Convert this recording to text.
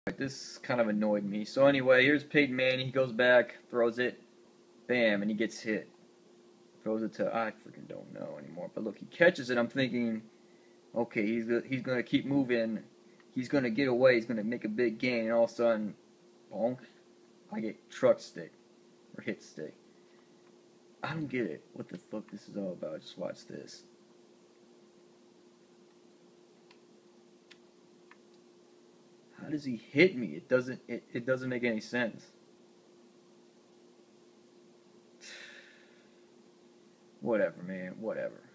This kind of annoyed me. So anyway, here's Peyton Manning. He goes back, throws it, bam, and he gets hit. Throws it to, I freaking don't know anymore. But look, he catches it. I'm thinking, okay, he's gonna keep moving. He's gonna get away. He's gonna make a big gain. And all of a sudden, bonk, I get truck stick or hit stick. I don't get it. What the fuck this is all about? Just watch this. How does he hit me? It doesn't. It doesn't make any sense. Whatever, man. Whatever.